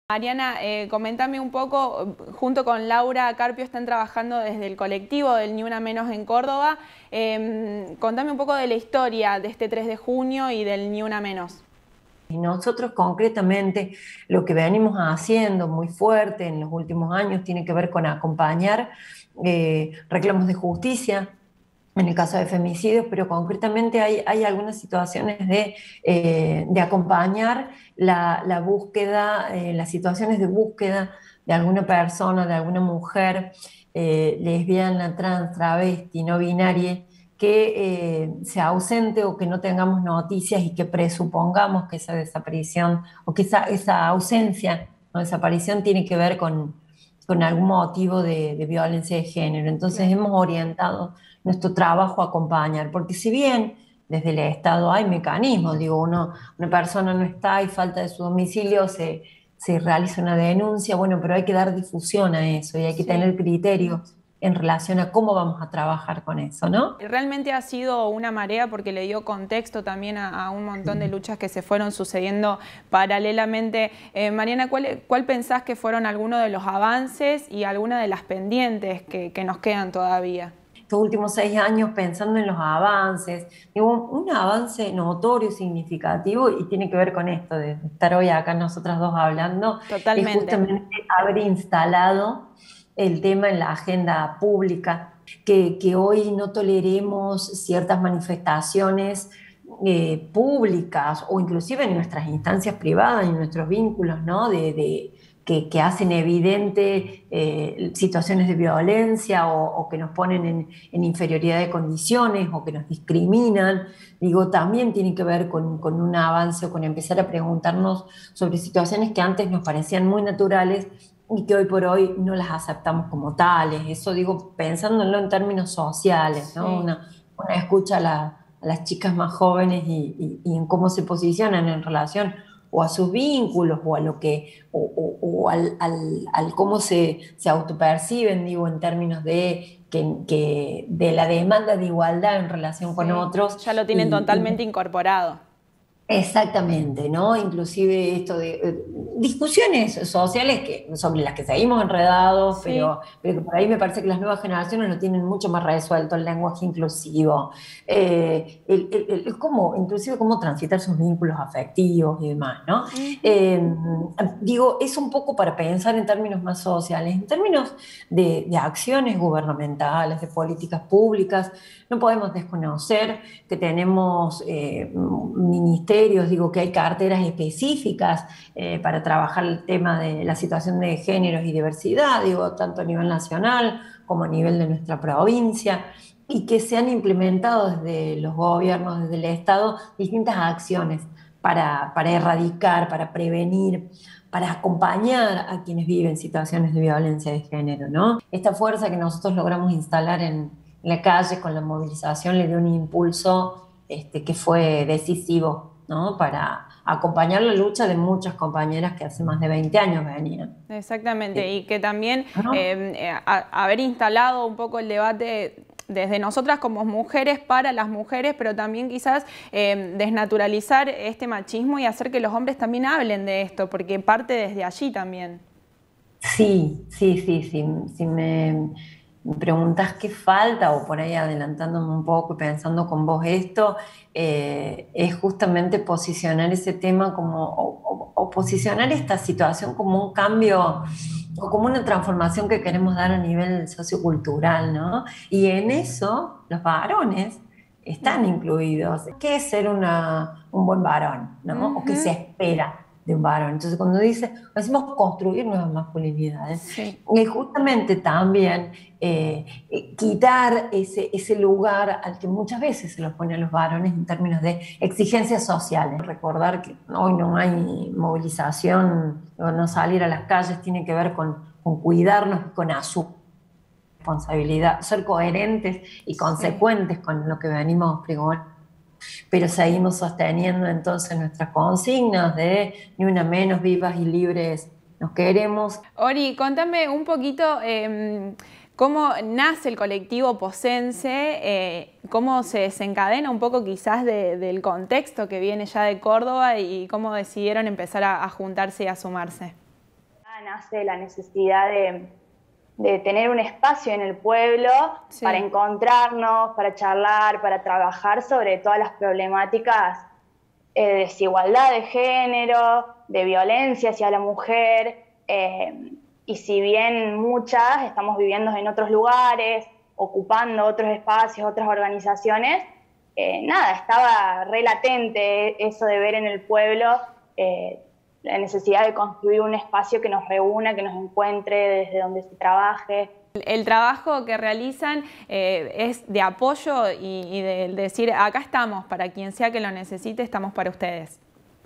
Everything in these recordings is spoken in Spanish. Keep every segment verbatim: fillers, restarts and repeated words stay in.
Mariana, eh, coméntame un poco, junto con Laura Carpio están trabajando desde el colectivo del Ni Una Menos en Córdoba. Eh, contame un poco de la historia de este tres de junio y del Ni Una Menos. Y nosotros concretamente lo que venimos haciendo muy fuerte en los últimos años tiene que ver con acompañar eh, reclamos de justicia en el caso de femicidios, pero concretamente hay, hay algunas situaciones de, eh, de acompañar la, la búsqueda, eh, las situaciones de búsqueda de alguna persona, de alguna mujer eh, lesbiana, trans, travesti, no binaria, que eh, sea ausente o que no tengamos noticias y que presupongamos que esa desaparición o que esa, esa ausencia o desaparición tiene que ver con, con algún motivo de, de violencia de género. Entonces Claro. hemos orientado nuestro trabajo a acompañar, porque si bien desde el Estado hay mecanismos, digo, uno, una persona no está y falta de su domicilio, se, se realiza una denuncia, bueno, pero hay que dar difusión a eso y hay que Sí. tener criterios en relación a cómo vamos a trabajar con eso, ¿no? Realmente ha sido una marea porque le dio contexto también a, a un montón de luchas que se fueron sucediendo paralelamente. Eh, Mariana, ¿cuál, ¿cuál pensás que fueron algunos de los avances y algunas de las pendientes que, que nos quedan todavía? Estos últimos seis años pensando en los avances, digo, un avance notorio, significativo, y tiene que ver con esto de estar hoy acá nosotras dos hablando, es Totalmente. justamente haber instalado el tema en la agenda pública, que, que hoy no toleremos ciertas manifestaciones eh, públicas o inclusive en nuestras instancias privadas, en nuestros vínculos, ¿no? de, de que, que hacen evidente eh, situaciones de violencia o, o que nos ponen en, en, inferioridad de condiciones o que nos discriminan. Digo, también tiene que ver con, con un avance o con empezar a preguntarnos sobre situaciones que antes nos parecían muy naturales y que hoy por hoy no las aceptamos como tales. Eso digo, pensándolo en términos sociales, ¿no? Sí. Una, una escucha a, la, a las chicas más jóvenes y, y, y en cómo se posicionan en relación o a sus vínculos o a lo que o, o, o al, al, al, cómo se, se autoperciben, digo, en términos de que, que de la demanda de igualdad en relación con Sí. otros Ya lo tienen y, y totalmente incorporado. exactamente, ¿no? Inclusive esto de eh, discusiones sociales que, sobre las que seguimos enredados, Sí. pero, pero que por ahí me parece que las nuevas generaciones lo tienen mucho más resuelto, el lenguaje inclusivo, eh, el, el, el, el cómo, inclusive cómo transitar sus vínculos afectivos y demás, ¿no? Uh-huh. Eh, digo, es un poco para pensar en términos más sociales, en términos de, de acciones gubernamentales, de políticas públicas, no podemos desconocer que tenemos eh, ministerios, digo que hay carteras específicas eh, para trabajar el tema de la situación de géneros y diversidad, digo, tanto a nivel nacional como a nivel de nuestra provincia, y que se han implementado desde los gobiernos, desde el Estado, distintas acciones para, para erradicar, para prevenir, para acompañar a quienes viven situaciones de violencia de género, ¿no? Esta fuerza que nosotros logramos instalar en en la calle con la movilización le dio un impulso este, que fue decisivo, ¿no? Para acompañar la lucha de muchas compañeras que hace más de veinte años venían. Exactamente, Eh, y que también ¿no? eh, a, haber instalado un poco el debate desde nosotras como mujeres para las mujeres, pero también quizás eh, desnaturalizar este machismo y hacer que los hombres también hablen de esto, porque parte desde allí también. Sí, sí, sí, sí. Si me, me preguntás qué falta, o por ahí adelantándome un poco y pensando con vos esto, eh, es justamente posicionar ese tema como, o, o- o posicionar esta situación como un cambio o como una transformación que queremos dar a nivel sociocultural, ¿no? Y en eso los varones están Ujú. incluidos. ¿Qué es ser una, un buen varón, ¿no? O qué se Ujú. espera de un varón? Entonces, cuando dice, decimos construir nuevas masculinidades, Sí. y justamente también eh, eh, quitar ese, ese lugar al que muchas veces se los pone a los varones en términos de exigencias sociales. Recordar que hoy no hay movilización, no salir a las calles tiene que ver con, con cuidarnos y con asumir responsabilidad, ser coherentes y Sí. consecuentes con lo que venimos pregonando, pero seguimos sosteniendo entonces nuestras consignas de ni una menos, vivas y libres nos queremos. Ori, contame un poquito eh, cómo nace el colectivo Posense, eh, cómo se desencadena un poco quizás de, del contexto que viene ya de Córdoba y cómo decidieron empezar a, a juntarse y a sumarse. nace la necesidad de, de tener un espacio en el pueblo sí. para encontrarnos, para charlar, para trabajar sobre todas las problemáticas eh, de desigualdad de género, de violencia hacia la mujer, eh, y si bien muchas estamos viviendo en otros lugares, ocupando otros espacios, otras organizaciones, eh, nada, estaba re latente eso de ver en el pueblo eh, la necesidad de construir un espacio que nos reúna, que nos encuentre desde donde se trabaje. El trabajo que realizan eh, es de apoyo y, y de decir, acá estamos, para quien sea que lo necesite, estamos para ustedes.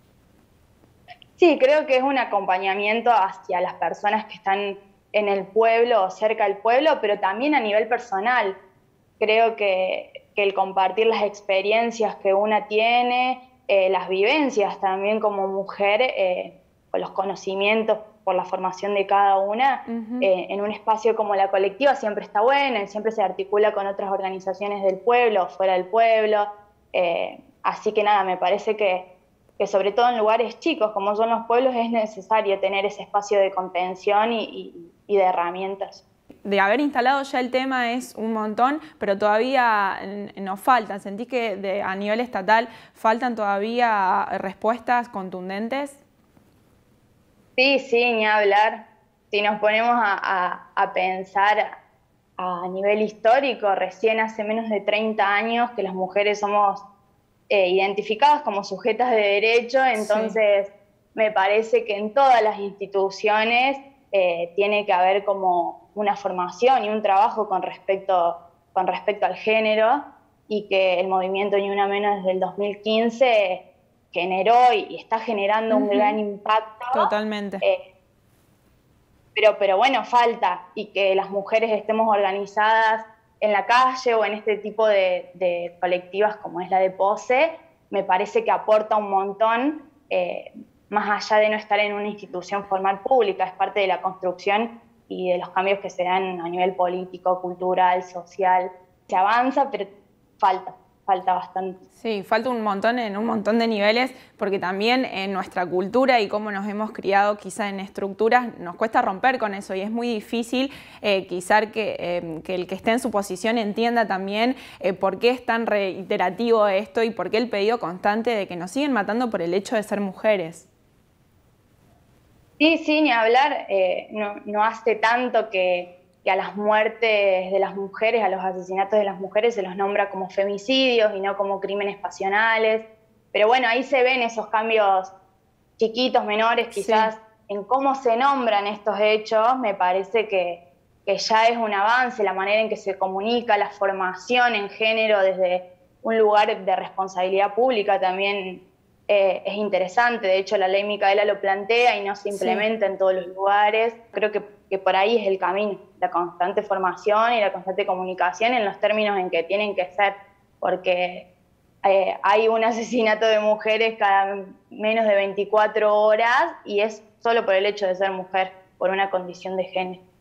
Sí, creo que es un acompañamiento hacia las personas que están en el pueblo o cerca del pueblo, pero también a nivel personal. Creo que, que el compartir las experiencias que una tiene, eh, las vivencias también como mujer, eh, con los conocimientos por la formación de cada una, uh-huh. eh, en un espacio como la colectiva siempre está bueno, y siempre se articula con otras organizaciones del pueblo o fuera del pueblo. Eh, así que nada, me parece que, que sobre todo en lugares chicos como son los pueblos es necesario tener ese espacio de contención y, y, y de herramientas. De haber instalado ya el tema es un montón, pero todavía nos faltan. ¿Sentís que de, a nivel estatal faltan todavía respuestas contundentes? Sí, sí, ni hablar. Si nos ponemos a, a, a pensar a nivel histórico, recién hace menos de treinta años que las mujeres somos eh, identificadas como sujetas de derecho, entonces sí. me parece que en todas las instituciones eh, tiene que haber como una formación y un trabajo con respecto, con respecto al género, y que el movimiento Ni Una Menos desde el dos mil quince generó y está generando uh-huh. un gran impacto. Totalmente. Eh, pero, pero bueno, falta, y que las mujeres estemos organizadas en la calle o en este tipo de, de colectivas como es la de Pose, me parece que aporta un montón, eh, más allá de no estar en una institución formal pública, es parte de la construcción y de los cambios que se dan a nivel político, cultural, social. Se avanza, pero falta. Falta bastante. Sí, falta un montón en un montón de niveles, porque también en nuestra cultura y cómo nos hemos criado quizá en estructuras, nos cuesta romper con eso y es muy difícil eh, quizá que, eh, que el que esté en su posición entienda también eh, por qué es tan reiterativo esto y por qué el pedido constante de que nos siguen matando por el hecho de ser mujeres. Sí, sí, ni hablar, eh, no, no hace tanto que... que a las muertes de las mujeres, a los asesinatos de las mujeres se los nombra como femicidios y no como crímenes pasionales. Pero bueno, ahí se ven esos cambios chiquitos, menores, quizás, sí. en cómo se nombran estos hechos. Me parece que, que ya es un avance la manera en que se comunica, la formación en género desde un lugar de responsabilidad pública también eh, es interesante. De hecho, la ley Micaela lo plantea y no se implementa sí. en todos los lugares. Creo que que por ahí es el camino, la constante formación y la constante comunicación en los términos en que tienen que ser, porque eh, hay un asesinato de mujeres cada menos de veinticuatro horas y es solo por el hecho de ser mujer, por una condición de género.